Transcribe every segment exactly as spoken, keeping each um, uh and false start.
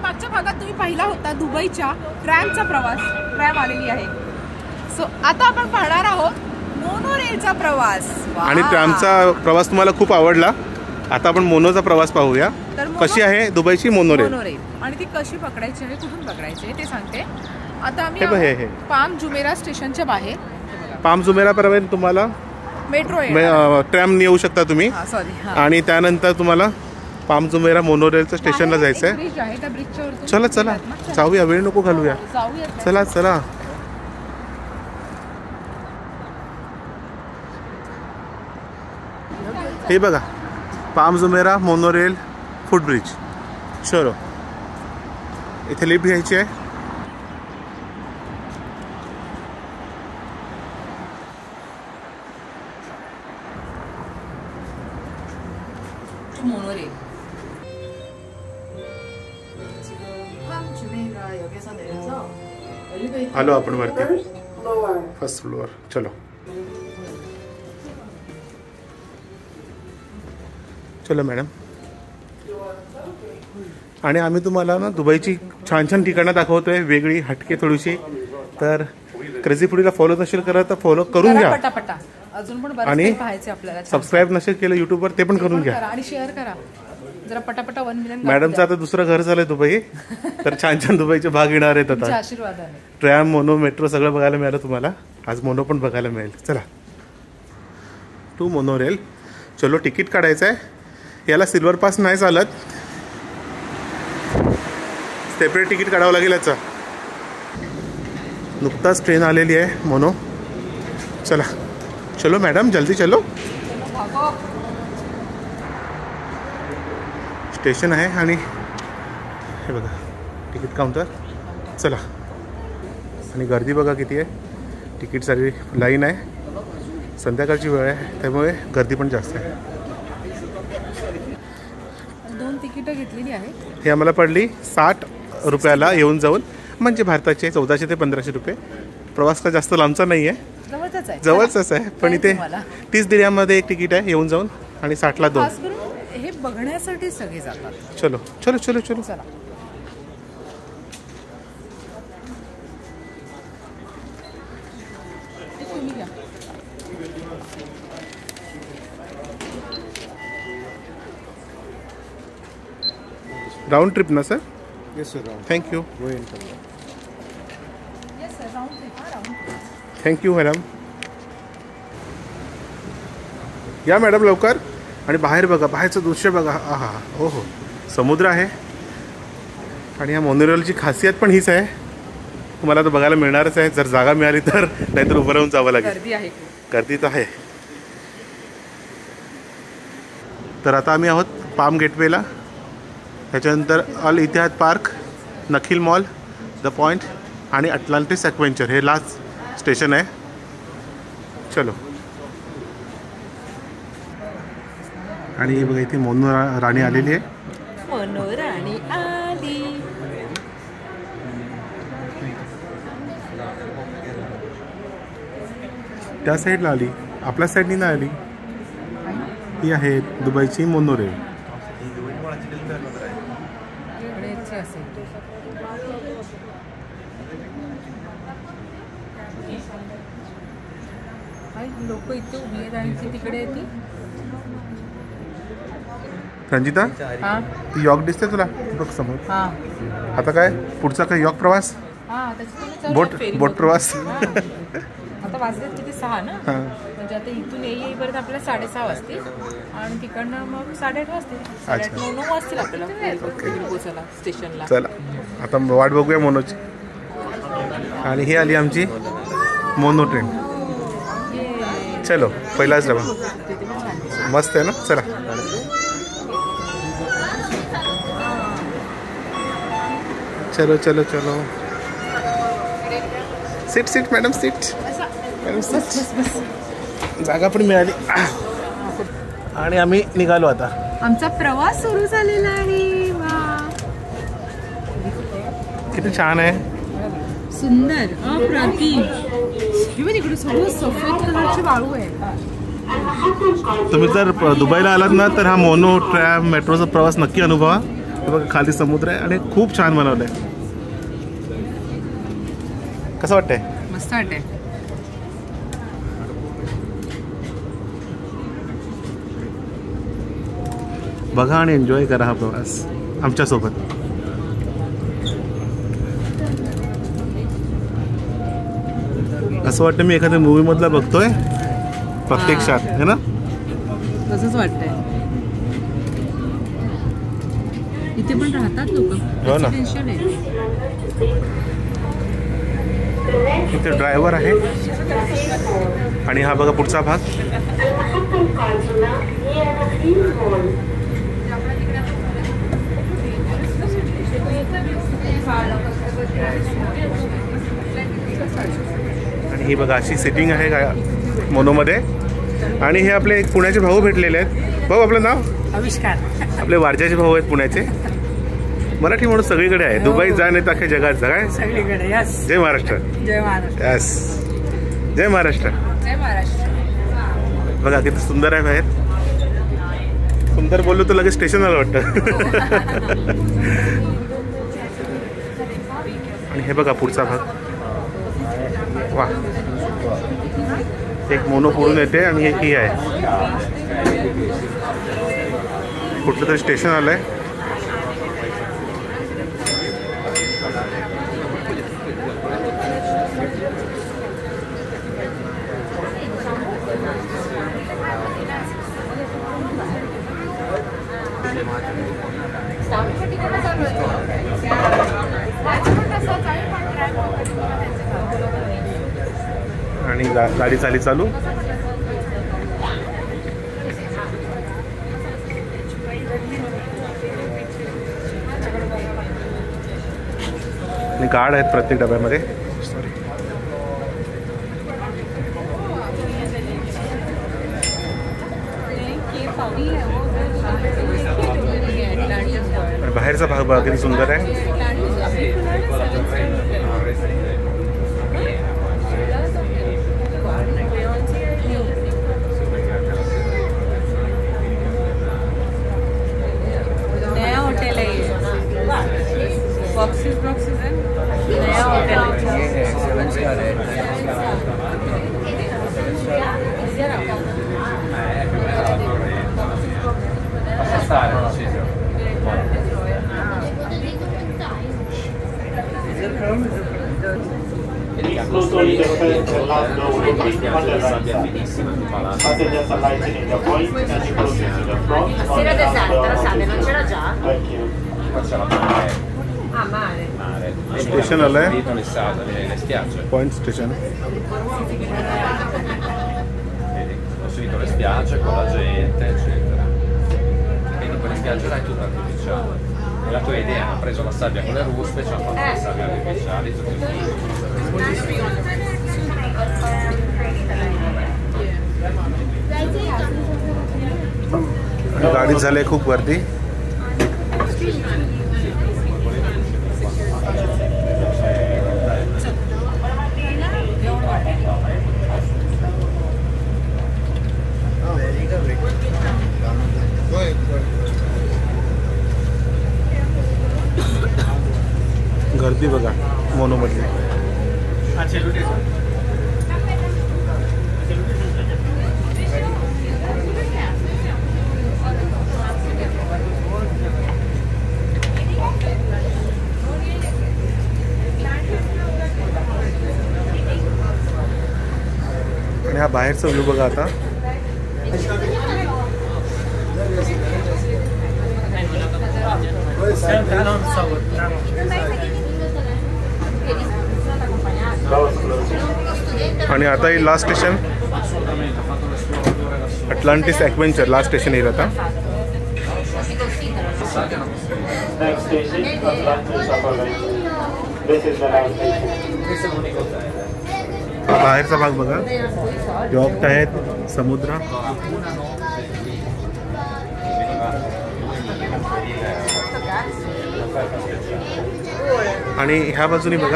मागच्या भागात तुम्ही पाहिला होता दुबईच्या ट्रॅमचा प्रवास, ट्रॅम आलेली आहे. सो आता आपण पाहणार आहोत मोनोरेलचा प्रवास. आणि ट्रॅमचा प्रवास तुम्हाला खूप आवडला. आता आपण मोनोचा प्रवास पाहूया. कशी आहे दुबईची मोनोरेल आणि ती कशी पकडायची आहे, कुठून पकडायची आहे ते सांगते. आता आम्ही पाम जुमेरा स्टेशनच्या बाहेर, पाम जुमेरा पर्यंत तुम्हाला मेट्रो ट्रॅम येऊ शकता तुम्ही. आणि त्यानंतर तुम्हाला पाम जुमेरा मोनोरेलच्या स्टेशनला जायचं आहे. चला चला जाऊया, वेळ नको घालूया. चला चला. हे बघा पाम जुमेरा मोनोरेल फुटब्रिज. चलो इथे लिफ्ट घ्यायची आहे. मोनोरेल आलो आपण वरती, फर्स्ट फ्लोअर. चलो चलो मॅडम. आणि आम्ही तुम्हाला ना दुबईची छान छान ठिकाणं दाखवतोय, वेगळी हटके थोडीशी. तर क्रेझी फूडीला फॉलो नसेल करत तर फॉलो करून घ्या. पटापटा अजून पण आणि पाहायचे आपल्याला. सबस्क्राईब नसेल केलं युट्यूबवर ते पण करून घ्या आणि शेअर करा जरा पटापटा. वन मिलियन मॅडमचं आता दुसरं घर झालंय दुबई. तर छान छान दुबईचे भाग येणार आहेत आता. आशीर्वादाने ट्रॅम, मोनो, मेट्रो सगळं बघायला मिळालं तुम्हाला. आज मोनो पण बघायला मिळेल. चला टू मोनोरेल. चलो तिकीट काढायचं आहे. याला सिल्वर पास नाही चालत, सेपरेट तिकीट काढावं लागेल याचं. नुकताच ट्रेन आलेली आहे मोनो. चला चलो मॅडम जल्दी चलो. स्टेशन आहे आणि हे बघा तिकीट काउंटर. चला. आणि गर्दी बघा किती आहे. तिकीटसाठी लाईन आहे. संध्याकाळची वेळ आहे त्यामुळे गर्दी पण जास्त आहे. दोन तिकीटं घेतलेली आहे. हे आम्हाला पडली साठ रुपयाला येऊन जाऊन, म्हणजे भारताचे चौदाशे ते पंधराशे रुपये. प्रवास का जास्त लांबचा नाही आहे, जवळच आहे. जवळच आहे. पण इथे तीस दिर्हामध्ये एक तिकीट आहे येऊन जाऊन आणि साठला दोन. हे बघण्यासाठी सगळे जातात. चलो चलो चलो चलो. चला राउंड ट्रिप ना सर? Yes sir. Thank you. Going. Yes sir round trip. Thank you madam. या मॅडम लवकर. आणि बाहेर बघा, बाहेरचं दृश्य बघा. हा हा हो हो समुद्र आहे. आणि ह्या मोनोरेलची खासियत पण हीच आहे, तुम्हाला तर बघायला मिळणारच आहे जर जागा मिळाली तर, नाहीतर उभं राहून जावं लागेल. गर्दी आहे. गर्दी तर आहे. तर आता आम्ही आहोत पाम गेटवेला. त्याच्यानंतर Al Etihad park, Nakheel mall, the point आणि अटलांटिस ॲडव्हेंचर हे लास्ट स्टेशन आहे. चलो. आणि हे बघा इथे मोनो राणी आलेली आहे. मोनो राणी आली. त्या साईडला आली, आपल्या साईडनी नाही आली. ही आहे दुबईची मोनोरेल. लोक इथे उभी आहेत आणि ती तिकडे येते. रंजिता ती यॉक दिसते तुला बघ समोर. आता काय पुढचा काय यॉक प्रवास, बोट बोट प्रवास. आता वाजले किती सहा ना, म्हणजे आता इथून येईपर्यंत आपल्याला साडेसहा वाजतील आणि तिकडनं मग साडेआठ वाजतील. साडेआठ नऊ नऊ वाजतील आपल्याला पोहोचायला स्टेशनला. चला आता वाट बघूया मोनोची. आणि ही आली आमची मोनो ट्रेन. चलो पहिलाच डबा मस्त आहे ना. चला चलो चलो चलो. Seat seat madam seat madam seat. जागा पण मिळाली आणि आम्ही निघालो. आता आमचा प्रवास सुरू झालेला आहे. वा किती छान आहे, सुंदर अप्रतिम. इकडे सगळं सफेद कलरची वाळू आहे. तुम्ही जर दुबईला आलात ना तर हा मोनो ट्रॅम मेट्रोचा प्रवास नक्की अनुभवा. बघा खाली समुद्र आहे आणि खूप छान बनवलंय. कसं वाटतंय? मस्त वाटतंय. बघा आणि एन्जॉय करा हा प्रवास आमच्यासोबत. असं वाटतं मी एखाद्या मूवी मधला बघतोय प्रत्यक्षात, है ना? तसंच वाटतंय. इथे पण राहतात लोक. हो ना. इथे ड्रायव्हर आहे आणि हा बघा पुढचा भाग. आणि ही बघा अशी सिटिंग आहे का मोनोमध्ये. आणि हे आपले एक पुण्याचे भाऊ भेटलेले आहेत. भाऊ आपलं नाव? आविष्कार. आपले वारजाचे भाऊ आहेत पुण्याचे. मराठी म्हणून सगळीकडे आहे. दुबईत जा नाही तर अख्ख्या जगात जा. काय सगळीकडे. यस. जय महाराष्ट्र. जय महाराष्ट्र. यस. जय महाराष्ट्र. जय महाराष्ट्र. बघा किती सुंदर आहे बाहेर. सुंदर बोललो तर लगेच स्टेशन आलं वाटतं. आणि हे बघा पुढचा भाग. वा, एक मोनो पुढून येते आणि एक ही आहे. कुठलं तरी स्टेशन आलंय. आणि गा गाडी चाली चालू. आणि गार्ड आहेत प्रत्येक डब्यामध्ये. बाहेरचा भाग बघा किती सुंदर आहे. नया होटल है ये. बॉक्सेस बॉक्सेस है. नया hotel Esclusori del Fernando Ulrich Maserati. Passengers are lighting in the point and you proceed to the front. Sera deserta, la sabbia non c'era già? Thank you. Ah, mare. Station आलंय. Point station. Ho seguito le spiagge con la gente, eccetera. Quindi quelle spiagge là è tutto artificiale. E la tua idea, hanno preso la sabbia con le ruspe, ci hanno fatto le sabbie artificiali, tutto il गाडीत झाले खूप गर्दी. गर्दी बघा मोनोमधली. आणि हा बाहेरचा view बघा आता. आणि आता ही last station Atlantis adventure. Last station येईल आता. Next station, Atlantis Apollo. This is the last station. बाहेरचा भाग बघा. यॉक्ट आहेत, समुद्र. आणि ह्या बाजूने बघा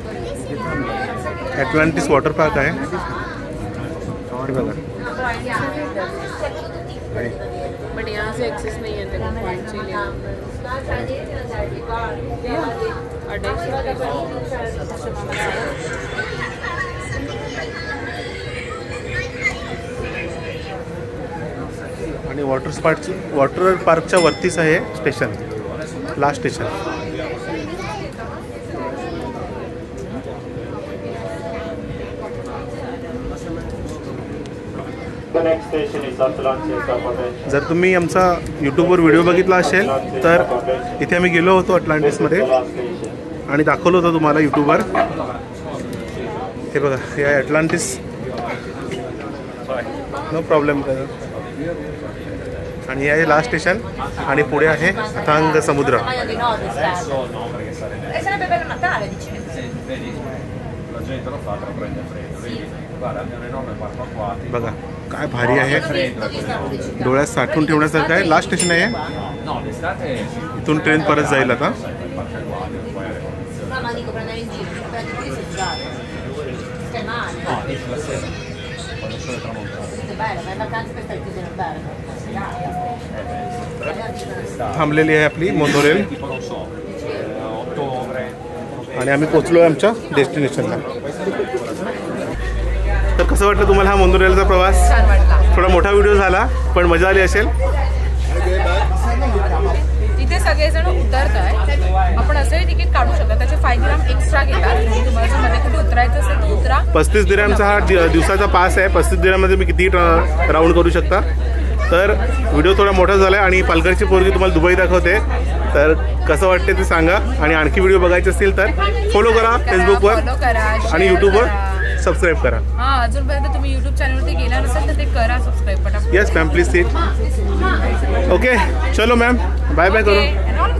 अटलांटिस वॉटर पार्क आहे. बघा बट यहाँ से एक्सेस नहीं है. आणि वॉटर स्पार्क वॉटर पार्कच्या वरतीच आहे स्टेशन, लास्ट स्टेशन. जर तुम्ही आमचा यूट्यूबवर व्हिडिओ बघितला असेल तर इथे आम्ही गेलो होतो अटलांटिसमध्ये आणि दाखवलं होतं तुम्हाला यूट्यूबवर. हे बघा, हे आहे अटलांटिस. No problem. आणि हे आहे लास्ट स्टेशन आणि पुढे आहे अथांग समुद्र. बघा काय भारी आहे, डोळ्यात साठवून ठेवण्यासारखं आहे. लास्ट स्टेशन आहे, इथून ट्रेन परत जाईल आता. थांबलेली आहे आपली मोनोरेल आणि आम्ही पोचलो आहे आमच्या डेस्टिनेशनला. तर कसं वाटलं तुम्हाला हा मोनोरेलचा प्रवास? थोडा मोठा व्हिडिओ झाला पण मजा आली असेल. इथे सगळेजण उतरत आहेत. आपण असंही तिकीट काढू शकतो, त्याचे फाय ग्राम एक्स्ट्रा घेतात. तुम्हाला जर मध्ये कुठे उतरायचं असेल तर उतरा. पस्तीस दिरहमचा हा दिवसाचा पास आहे. पस्तीस दिरहममध्ये मी किती राऊंड करू शकता. तर व्हिडिओ थोडा मोठा झाला आणि पालघरची पोरगी तुम्हाला दुबई दाखवते. तर कसं वाटते ते सांगा आणि आणखी व्हिडिओ बघायचे असतील तर फॉलो करा फेसबुकवर आणि यूट्यूबवर सबस्क्राईब करा. हां, अजूनपर्यंत तुम्ही यूट्यूब चॅनलवरती गेला नसेल तर ते करा subscribe. Yes ma'am, please seat. Okay, चलो मॅम, बाय बाय करू.